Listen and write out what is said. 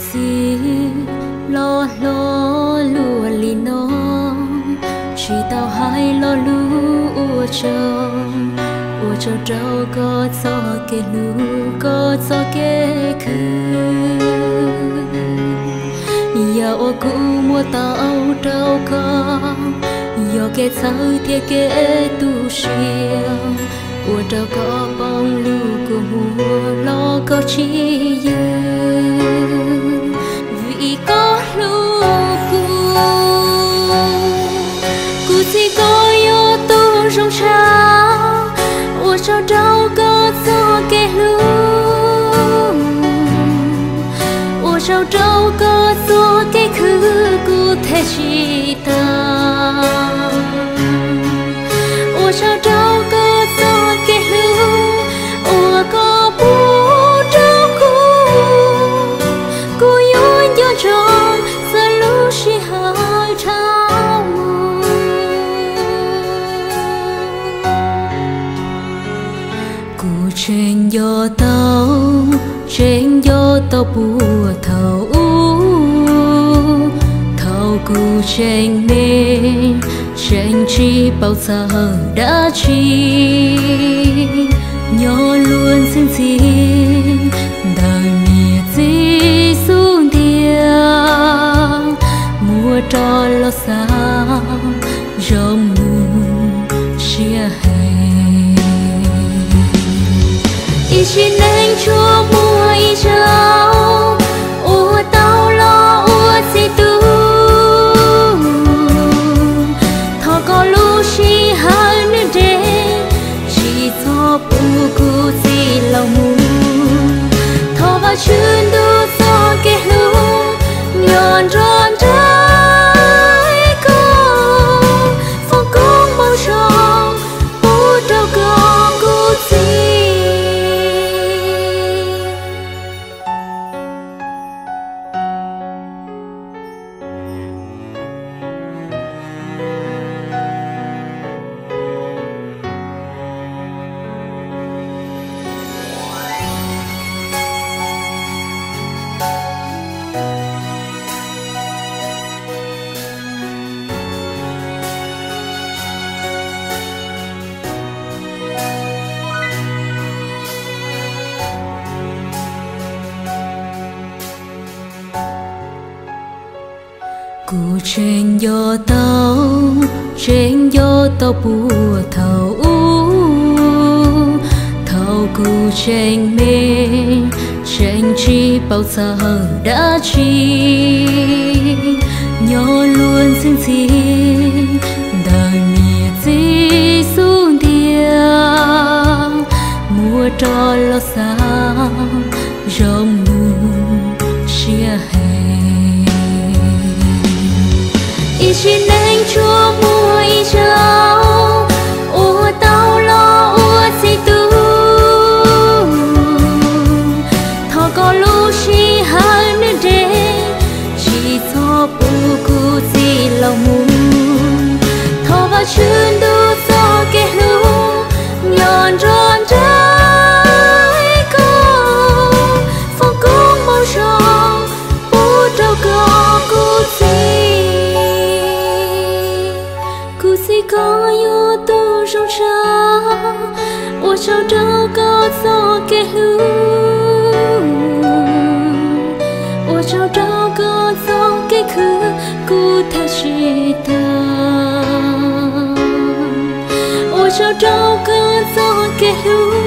gì lo lo lùa lì nó chỉ tao hai lo lùa cho trâu có cho cái lù có cho cái khứ giờ ô cũ mua tao trâu có giờ cái sao thiệt cái tu siêu ô trâu có bông lù của mùa lo có chi dư vì có lù cu chỉ có yo tu trong sao ô trâu trâu có cho cái lù ô trâu trâu có cho cái khứ cụ thể chỉ ta ô trâu trâu có cho cái lù ô có bù trâu cụ yo yo trong giờ lù chỉ hai trâu cụ trên yo tao bùa thầu cụ trên nên trên chi bao giờ đã chi nhỏ luôn xin xin đời miệt gì xuống địa mua cho lo sao rong mừng chia hè ý chỉ nên chúa mua ý cháu ô tao lo ô si tu thọ có lu chi hai nơi đây chỉ cho bu cu si lòng mu thọ ba chuyên du cho cái lu nhọn tròn trái con phong công bao tròn bu trâu con cu si cụ trên yo tao bùa thầu cụ trên men trên chi bao giờ đã chi nhỏ luôn xin xin đời miệt gì xuống địa mua cho lo sao rong mừng chia hè ý chỉ nên chúa mua ý cháu ô tao lo ô si tu thọ có lu chi hai nơi đây chỉ cho bu cu si lòng mu thọ ba chuyên du cho cái lu nhọn tròn trái con phong công bao tròn bu trâu con cu si có yo tu trong sao ô trâu trâu có cho cái lù ô trâu trâu có cho cái khứ cụ thể chỉ ta ô trâu trâu có cho cái lù